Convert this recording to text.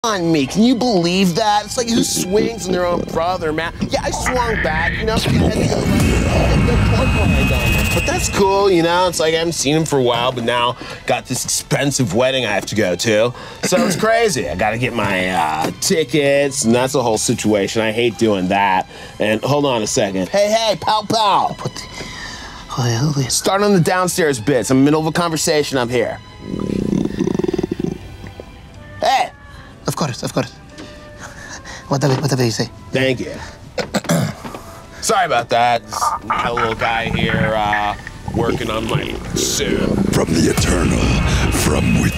on me. Can you believe that? It's like who swings on their own brother, man. Yeah, I swung back, you know. But that's cool, you know. It's like I haven't seen him for a while, but now got this expensive wedding I have to go to. So it's crazy. I got to get my tickets, and that's the whole situation. I hate doing that. And hold on a second. Hey, pow, pow. Start on the downstairs bits. I'm in the middle of a conversation up here. Hey. Of course. Whatever you say. Thank you. Sorry about that. Got a little guy here working on my suit. From the eternal, from within.